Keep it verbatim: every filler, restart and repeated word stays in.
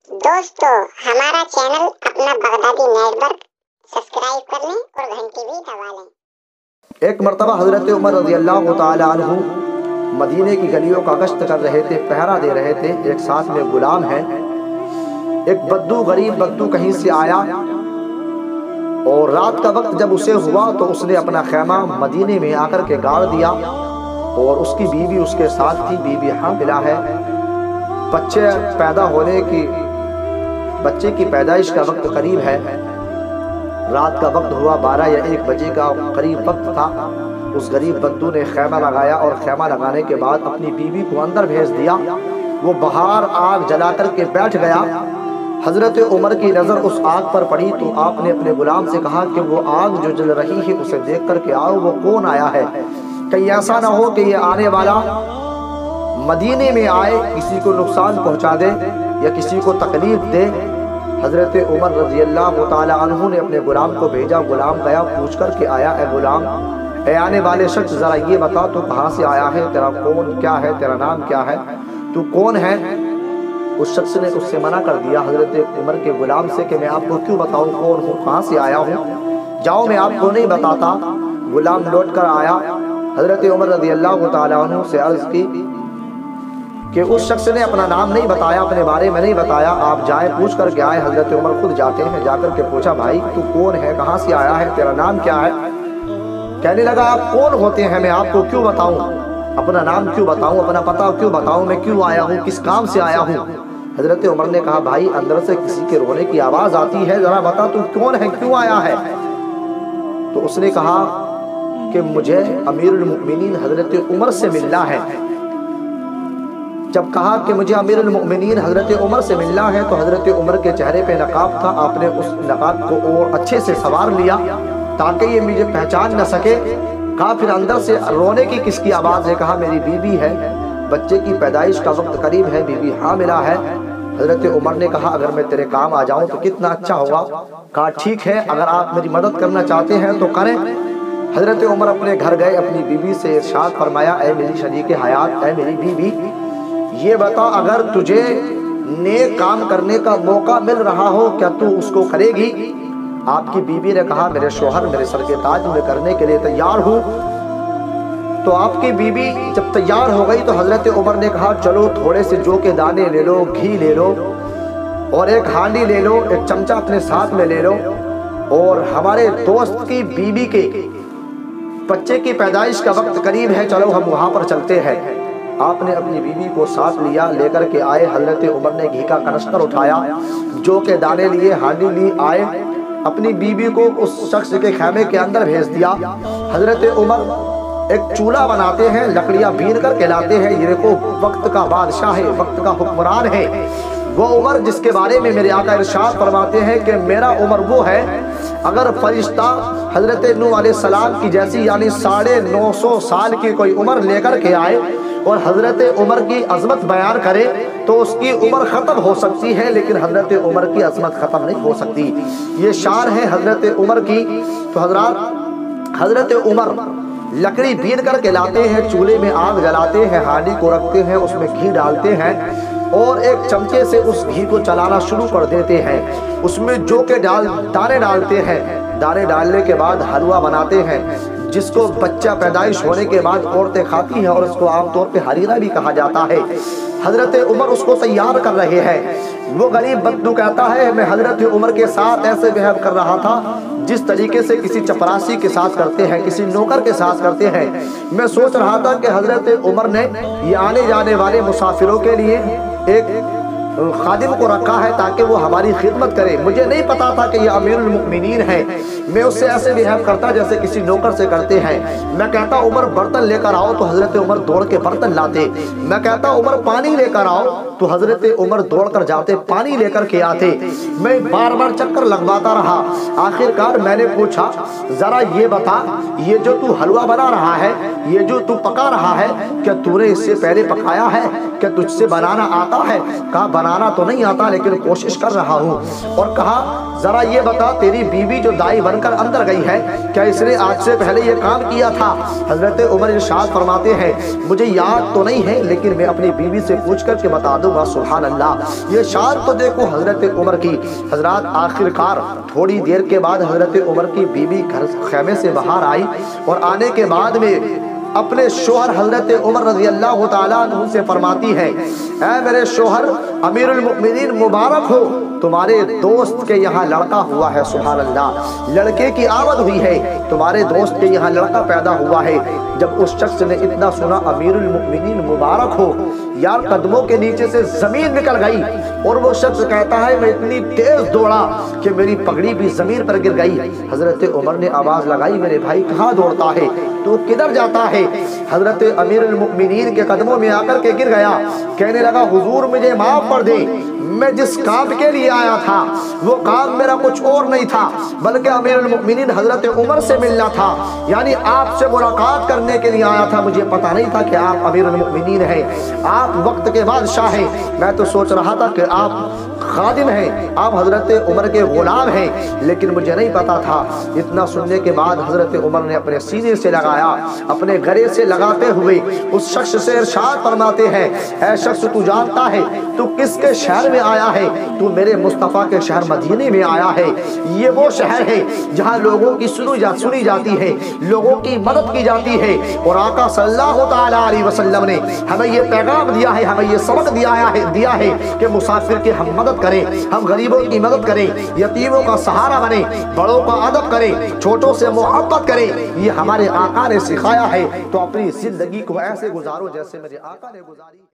दोस्तों हमारा चैनल अपना बगदादी नेटवर्क सब्सक्राइब कर लें और घंटी भी दबा लें। एक मरतबा हज़रत उमर रज़ियल्लाहु ताला अन्हु मदीने की गलियों का गश्त कर रहे थे, पहरा दे रहे थे। एक साथ में गुलाम है। एक बद्दू, गरीब बद्दू कहीं से आया और रात का वक्त जब उसे हुआ तो उसने अपना खैमा मदीने में आकर के गाड़ दिया और उसकी बीवी उसके साथ थी। बीवी हामिला है, बच्चे पैदा होने की बच्चे की पैदाइश का वक्त करीब है। रात का वक्त हुआ, बारह या एक बजे का करीब वक्त था। उस गरीब बद्दू ने खैमा लगाया और खैमा लगाने के बाद अपनी बीवी को अंदर भेज दिया। वो बाहर आग जला कर के बैठ गया। हजरत उमर की नज़र उस आग पर पड़ी तो आपने अपने गुलाम से कहा कि वो आग जो जल रही है उसे देख कर के आओ, वो कौन आया है। कहीं ऐसा ना हो कि ये आने वाला मदीने में आए, किसी को नुकसान पहुंचा दे या किसी को तकलीफ दे। हजरत उमर रज़ियल्लाहु ताला अन्हु ने अपने गुलाम को भेजा। गुलाम गया, पूछ कर के आया, ए गुलाम, ए आने वाले शख्स, ज़रा ये बता तू कहाँ से आया है, तेरा कौन क्या है, तेरा नाम क्या है, तू कौन है। उस शख्स ने उससे मना कर दिया हजरत उमर के गुलाम से कि मैं आपको क्यों बताऊँ कौन हूँ, कहाँ से आया हूँ, जाओ मैं आपको नहीं बताता। गुलाम लौट कर आया। हजरत उमर रज़ियल्लाहु ताला अन्हु से अर्ज़ की कि उस शख्स ने अपना नाम नहीं बताया, अपने बारे में नहीं बताया, आप जाए पूछ कर के आए। हजरत उमर खुद जाते हैं, जाकर के पूछा, भाई तू कौन है, कहाँ से आया है, तेरा नाम क्या है। कहने लगा, आप कौन होते हैं, मैं आपको क्यों बताऊं, अपना नाम क्यों बताऊं, अपना पता क्यों बताऊं, मैं क्यों आया हूँ, किस काम से आया हूँ। हजरत उमर ने कहा, भाई अंदर से किसी के रोने की आवाज आती है, जरा बता तू कौन है, क्यों आया है। तो उसने कहा कि मुझे अमीरुल मुमिनीन हजरत उमर से मिलना है। जब कहा कि मुझे अमीरुल मुमिनीन हजरत उमर से मिलना है तो हजरत उमर के चेहरे पे नकाब था। आपने उस नकाब को और अच्छे से सवार लिया ताकि ये मुझे पहचान न सके। कहा, फिर अंदर से रोने की किसकी आवाज़ है। कहा, मेरी बीवी है, बच्चे की पैदाइश का वक्त करीब है, बीवी हामिला है। हजरत उमर ने कहा, अगर मैं तेरे काम आ जाऊं तो कितना अच्छा होगा। कहा, ठीक है, अगर आप मेरी मदद करना चाहते हैं तो करें। हजरत उमर अपने घर गए, अपनी बीवी से इरशाद फरमाया, ऐ मेरी शरीक हयात, ऐ मेरी बीवी, ये बता, अगर तुझे नेक काम करने का मौका मिल रहा हो क्या तू उसको करेगी। आपकी बीवी ने कहा, मेरे शोहर मेरे सर के ताज में करने के लिए तैयार हूँ। तो आपकी बीवी जब तैयार हो गई तो हजरत उमर ने कहा, चलो थोड़े से जौ के दाने ले लो, घी ले लो और एक हांडी ले लो, एक चमचा अपने साथ में ले लो और हमारे दोस्त की बीवी के बच्चे की पैदाइश का वक्त करीब है, चलो हम वहाँ पर चलते हैं। आपने अपनी बीवी को साथ लिया, लेकर के आए। हजरत उमर ने घी का कनस्तर उठाया, जौ के दाने लिए, हांडी ली, आए, अपनी बीवी को उस शख्स के खैमे के अंदर भेज दिया। हजरत उमर एक चूल्हा बनाते हैं, लकड़ियां बीन कर के लाते हैं। ये देखो, वक्त का बादशाह है, वक्त का हुक्मरान है वो उमर जिसके बारे में मेरे आका इरशाद फरमाते हैं कि मेरा उमर वो है, अगर फरिश्ता हजरत नूह अलैहिस्सलाम की जैसी यानी साढ़े नौ सौ साल की कोई उम्र लेकर के आए और हजरत उमर की अजमत बयान करे तो उसकी उम्र ख़त्म हो सकती है, लेकिन हजरत उमर की अजमत ख़त्म नहीं हो सकती। ये शान है हजरत उमर की। तो हजरत हजरत उमर लकड़ी बीन करके लाते हैं, चूल्हे में आग जलाते हैं, हांडी को रखते हैं, उसमें घी डालते हैं और एक चमचे से उस घी को चलाना शुरू कर देते हैं। उसमें जौ के डाल दाने डालते हैं। दाने डालने के बाद हलवा बनाते हैं जिसको बच्चा पैदाइश होने के बाद औरतें खाती हैं और उसको आमतौर पे हरीरा भी कहा जाता है। हजरत उमर उसको तैयार कर रहे हैं। वो गरीब बद्दू कहता है, मैं हजरत उमर के साथ ऐसे व्यवहार कर रहा था जिस तरीके से किसी चपरासी के साथ करते हैं, किसी नौकर के साथ करते हैं। मैं सोच रहा था कि हजरत उमर ने ये आने जाने वाले मुसाफिरों के लिए एक खादिम को रखा है ताकि वो हमारी खिदमत करे। मुझे नहीं पता था कि ये अमीरुल मुमिनीन है। मैं उससे ऐसे बिहेव करता जैसे किसी नौकर से करते हैं। मैं कहता, उमर बर्तन लेकर आओ तो हजरत उमर दौड़ के बर्तन लाते। मैं कहता, उमर पानी लेकर आओ तो हजरत उमर दौड़ कर जाते, पानी लेकर के आते। मैं बार बार चक्कर लगवाता रहा। आखिरकार मैंने पूछा, जरा ये बता, ये जो तू हलवा बना रहा है, ये जो तू पका रहा है, क्या तूने इससे पहले पकाया है, क्या तुझसे बनाना आता है। कहा, बनाना तो नहीं आता लेकिन कोशिश कर रहा हूँ। और कहा, जरा ये बता, तेरी बीवी जो दाई बनकर अंदर गई है, क्या इसने आज से पहले ये काम किया था। हजरत उमर इरशाद फरमाते हैं, मुझे याद तो नहीं है लेकिन मैं अपनी बीवी से पूछ कर के बता दूँ बा सुभान अल्लाह। ये शान तो देखो हजरत उमर की। हजरत आखिरकार थोड़ी देर के बाद हजरत उमर की बीबी घर खेमे से बाहर आई और आने के बाद में अपने शोहर हजरत उमर रज़ी अल्लाह ताला अन्हु से फरमाती है, ऐ मेरे शोहर अमीरुल मुमिनीन मुबारक हो, तुम्हारे दोस्त के यहाँ लड़का हुआ है। सुभान अल्लाह, लड़के की आमद हुई है, तुम्हारे दोस्त के यहाँ लड़का पैदा हुआ है। जब उस शख्स ने इतना सुना, अमीरुल मुमिनीन मुबारक हो, यार कदमों के नीचे से जमीन निकल गई और वो शख्स कहता है मैं इतनी तेज दौड़ा कि मेरी पगड़ी भी जमीन पर गिर गई। हजरत उमर ने आवाज लगाई, मेरे भाई कहाँ दौड़ता है, तू किधर जाता है? हजरत अमीरुल मुमिनीन के कदमों में आकर के गिर गया, कहने लगा हुजूर मुझे माफ कर दे, मैं जिस काम के लिए आया था वो काम मेरा कुछ और नहीं था, बल्कि अमीरुल मुमिनीन हजरत उमर से मिलना था, यानी आपसे मुलाकात करने के लिए आया था। मुझे पता नहीं था कि आप अमीरुल मुमिनीन हैं, आप वक्त के बादशाह हैं। मैं तो सोच रहा था कि आप खादिम हैं, आप हजरत उमर के गुलाम हैं, लेकिन मुझे नहीं पता था। इतना सुनने के बाद हजरत उमर ने अपने सीने से लगाया, अपने गले से लगाते हुए उस शख्स से इरशाद फरमाते हैं, ऐ शख्स तू जानता है तू किसके शहर में आया है? तू मेरे मुस्तफ़ा के शहर मदीने में आया है। ये वो शहर है जहाँ लोगों की सुनी जा सुनी जाती है, लोगों की मदद की जाती है। और आका सल्लल्लाहु ताला अलैहि वसल्लम ने हमें ये पैगाम दिया है, हमें ये सबक दिया है दिया है कि मुसाफिर की हम मदद करें, हम गरीबों की मदद करें, यतीमों का सहारा बने, बड़ों का अदब करें, छोटों से मोहब्बत करें। ये हमारे आका ने सिखाया है, तो अपनी जिंदगी को ऐसे गुजारो जैसे मेरे आका ने गुजारी।